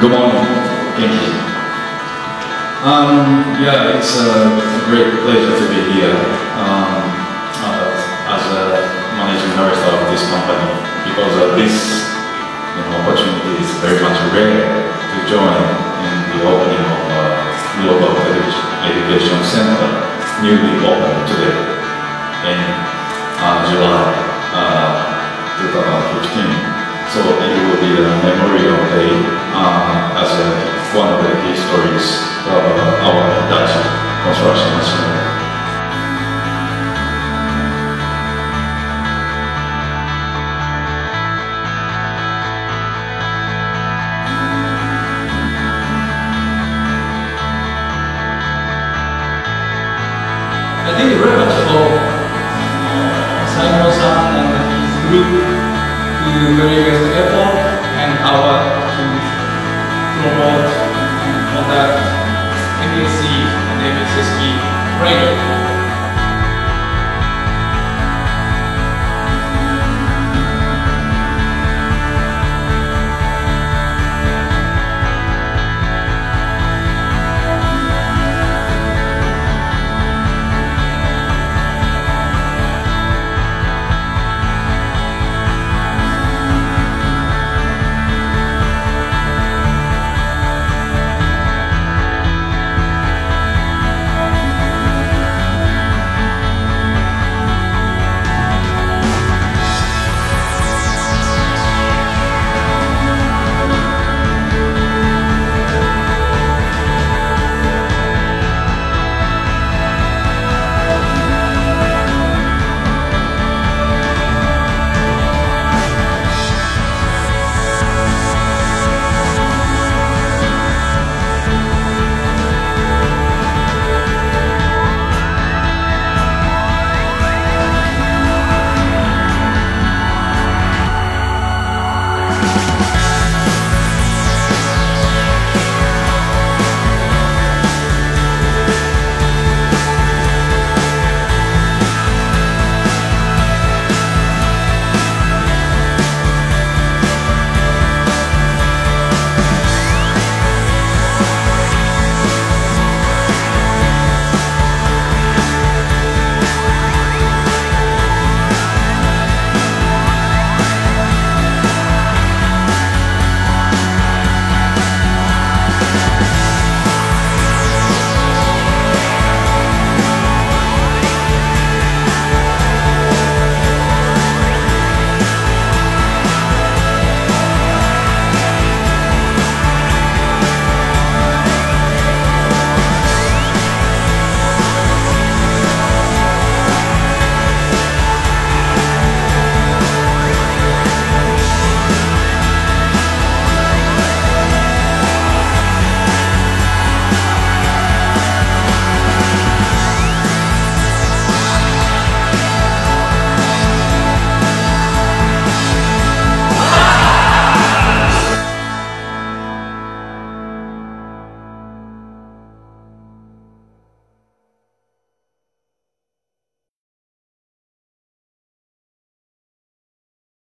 Good morning. Thank you. Yeah, it's a great pleasure to be here as a managing director of this company, because this opportunity is very much rare to join in the opening of a Global Education Center, newly opened today in July 2015. So it will be a memorial day as one of the key stories of our Dutch construction machinery. I think the relevance for Simon-san and his group to Berry-West Airport and our to promote on that MSc and MSSP project.